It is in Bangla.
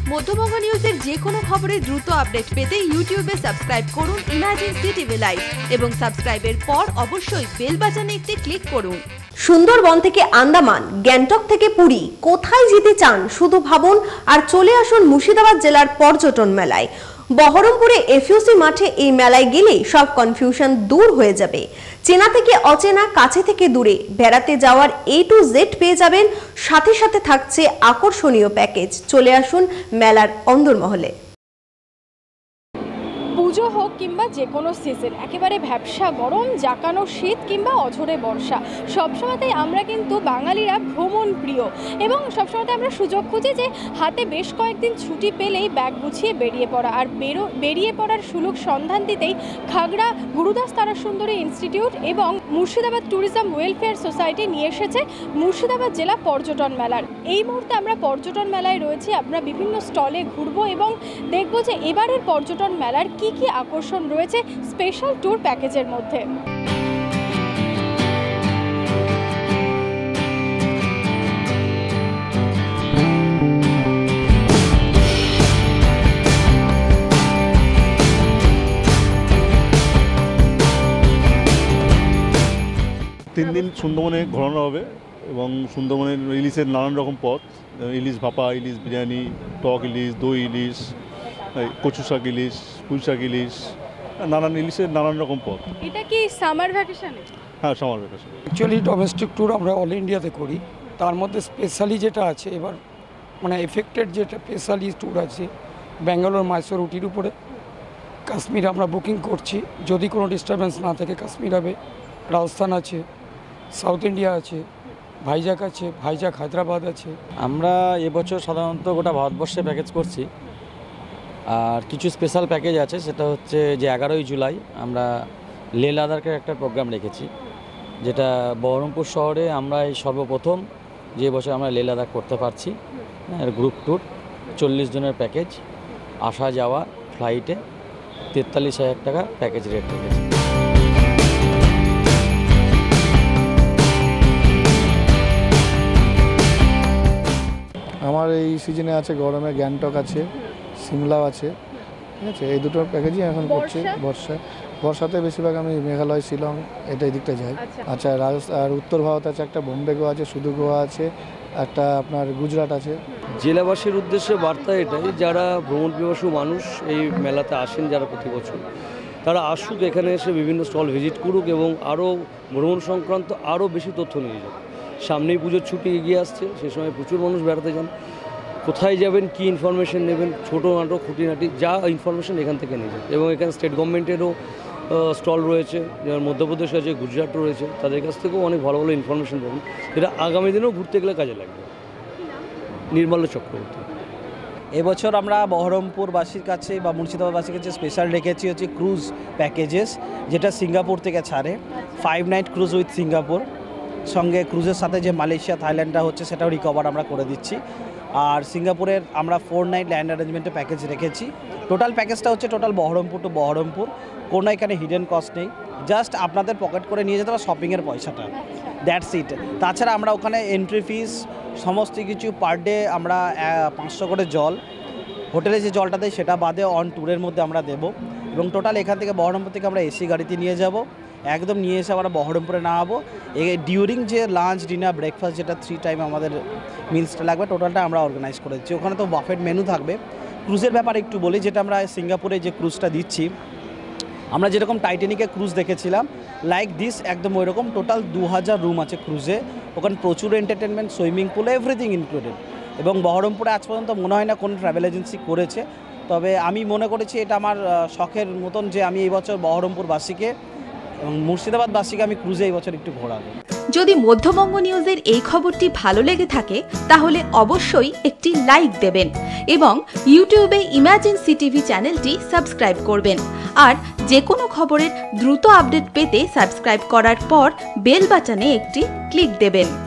মধ্যবঙ্গ নিউজের যে কোনো খবরের দ্রুত আপডেট পেতে ইউটিউবে সাবস্ক্রাইব করুন ইমার্জেন্সি টিভি লাইভ এবং সাবস্ক্রাইবের পর অবশ্যই বেল বাটনে একটি ক্লিক করুন। সুন্দরবন থেকে আন্দামান, গ্যাংটক থেকে পুরী, কোথায় যেতে চান শুধু ভাবুন আর চলে আসুন মুর্শিদাবাদ জেলার পর্যটন মেলায়। বহরমপুরে এফইউসি মাঠে এই মেলায় গেলে সব কনফিউশন দূর হয়ে যাবে। চেনা থেকে অচেনা, কাছে থেকে দূরে বেড়াতে যাওয়ার A to Z পেয়ে যাবেন, সাথে সাথে থাকছে আকর্ষণীয় প্যাকেজ। চলে আসুন মেলার অন্দরমহলে। পুজো হোক কিংবা যে কোনো সিজন, একেবারে ভ্যাপসা গরম, জাকানো শীত কিংবা অঝোরে বর্ষা, সবসময়তেই আমরা কিন্তু বাঙালিরা ভ্রমণ প্রিয় এবং সবসময়তে আমরা সুযোগ খুঁজি যে হাতে বেশ কয়েকদিন ছুটি পেলেই ব্যাগ গুছিয়ে বেরিয়ে পড়া। আর বেরিয়ে পড়ার সুলুক সন্ধান দিতেই খাগড়া গুরুদাস তারাসুন্দরী ইনস্টিটিউট এবং মুর্শিদাবাদ ট্যুরিজম ওয়েলফেয়ার সোসাইটি নিয়ে এসেছে মুর্শিদাবাদ জেলা পর্যটন মেলার। এই মুহূর্তে আমরা পর্যটন মেলায় রয়েছি। আমরা বিভিন্ন স্টলে ঘুরবো এবং দেখবো যে এবারের পর্যটন মেলার কি কি আকর্ষণ রয়েছে স্পেশাল ট্যুর প্যাকেজের মধ্যে। 3 দিন সুন্দরবনে ঘোরানো হবে এবং সুন্দরবনের ইলিশের নানান রকম পদ, ইলিশ ভাপা, ইলিশ বিরিয়ানি, টক ইলিশ, দই ইলিশ, কচু শাক ইলিশ, পুঁই শাক ইলিশ, নানান ইলিশের নানান রকম পদ। এটা কি সামার ভ্যাকেশনে? হ্যাঁ, summer vacation. Actually domestic tour আমরা অল ইন্ডিয়াতে করি, তার মধ্যে স্পেশালি যেটা আছে এবার মানে এফেক্টেড যেটা স্পেশালি ট্যুর আছে ব্যাঙ্গালোর, মাইসোর, উটির উপরে। কাশ্মীর আমরা বুকিং করছি, যদি কোনো ডিস্টারবেন্স না থাকে কাশ্মীর হবে। রাজস্থান আছে, সাউথ ইন্ডিয়া আছে, ভাইজাগ আছে, ভাইজাগ হায়দ্রাবাদ আছে। আমরা এবছর সাধারণত গোটা ভারতবর্ষে প্যাকেজ করছি, আর কিছু স্পেশাল প্যাকেজ আছে। সেটা হচ্ছে যে 11ই জুলাই আমরা লে লাদাখের একটা প্রোগ্রাম রেখেছি, যেটা বহরমপুর শহরে আমরা এই সর্বপ্রথম যে বছর আমরা লে লাদাখ করতে পারছি। গ্রুপ ট্যুর 40 জনের প্যাকেজ, আসা যাওয়া ফ্লাইটে 43,000 টাকা প্যাকেজ রেট রেখেছি। আমার এই সিজনে আছে গরমে গ্যাংটক আছে, সিমলাও আছে, ঠিক আছে। এই দুটো প্যাকেজই এখন করছি। বর্ষাতে বেশিরভাগ আমি মেঘালয়, শিলং এই দিকটা যাই। আচ্ছা, আর উত্তর ভারত আছে একটা, বোম্বে গোয়া আছে, শুধু গোয়া আছে, একটা আপনার গুজরাট আছে। জেলাবাসীর উদ্দেশ্যে বার্তা এটাই, যারা ভ্রমণ পিপাসু মানুষ এই মেলাতে আসেন, যারা প্রতি বছর, তারা আসুক, এখানে এসে বিভিন্ন স্টল ভিজিট করুক এবং আরও ভ্রমণ সংক্রান্ত আরও বেশি তথ্য নিয়ে যান। সামনেই পুজোর ছুটি এগিয়ে আসছে, সে সময় প্রচুর মানুষ বেড়াতে যান। কোথায় যাবেন, কী ইনফরমেশন নেবেন, ছোটো নাটক, খুঁটিনাটি যা ইনফরমেশন এখান থেকে নিয়ে যান। এবং এখানে স্টেট গভর্নমেন্টেরও স্টল রয়েছে, যেমন মধ্যপ্রদেশ আছে, গুজরাট রয়েছে, তাদের কাছ থেকেও অনেক ভালো ভালো ইনফরমেশন পাবেন, যেটা আগামী দিনেও ঘুরতে গেলে কাজে লাগবে। নির্মলা চক্রবর্তী। এবছর আমরা বহরমপুরবাসীর কাছে বা মুর্শিদাবাদবাসীর কাছে স্পেশাল রেখেছি হচ্ছে ক্রুজ প্যাকেজেস, যেটা সিঙ্গাপুর থেকে ছাড়ে। 5 নাইট ক্রুজ উইথ সিঙ্গাপুর, সঙ্গে ক্রুজের সাথে যে মালয়েশিয়া, থাইল্যান্ডটা হচ্ছে সেটাও রিকভার আমরা করে দিচ্ছি। আর সিঙ্গাপুরের আমরা 4 নাইট ল্যান্ড অ্যারেঞ্জমেন্টের প্যাকেজ রেখেছি। টোটাল প্যাকেজটা হচ্ছে টোটাল বহরমপুর টু বহরমপুর, কোনো এখানে হিডেন কস্ট নেই, জাস্ট আপনাদের পকেট করে নিয়ে যেতে হবে শপিংয়ের পয়সাটা, দ্যাটস ইট। তাছাড়া আমরা ওখানে এন্ট্রি ফিস সমস্ত কিছু পার ডে আমরা 500 করে জল, হোটেলে যে জলটা দেয় সেটা বাদে অন ট্যুরের মধ্যে আমরা দেবো। এবং টোটাল এখান থেকে বহরমপুর থেকে আমরা এসি গাড়িতে নিয়ে যাব, একদম নিয়ে এসে আমরা বহরমপুরে নামাবো। ডিউরিং যে লাঞ্চ, ডিনার, ব্রেকফাস্ট, যেটা 3 টাইম আমাদের মিলসটা লাগবে, টোটালটা আমরা অর্গানাইজ করে দিচ্ছি। ওখানে তো বাফেট মেনু থাকবে। ক্রুজের ব্যাপারে একটু বলি, যেটা আমরা সিঙ্গাপুরে যে ক্রুজটা দিচ্ছি, আমরা যেরকম টাইটানিকে ক্রুজ দেখেছিলাম লাইক দিস, একদম ওই রকম। টোটাল 2000 রুম আছে ক্রুজে, ওখানে প্রচুর entertainment, swimming pool, everything included. এবং বহরমপুরে আজ পর্যন্ত মনে হয় না কোনো ট্রাভেল এজেন্সি করেছে, তবে আমি মনে করেছি এটা আমার শখের মতন যে আমি এই বছর বহরমপুরবাসীকে এবং মুর্শিদাবাদবাসীকে আমি ক্রুজে এই বছর একটু ঘোরাবো। যদি মধ্যবঙ্গ নিউজের এই খবরটি ভালো লেগে থাকে তাহলে অবশ্যই একটি লাইক দেবেন এবং ইউটিউবে ইমার্জেন্সি টিভি চ্যানেলটি সাবস্ক্রাইব করবেন। আর যে কোনো খবরের দ্রুত আপডেট পেতে সাবস্ক্রাইব করার পর বেল বাটনে একটি ক্লিক দেবেন।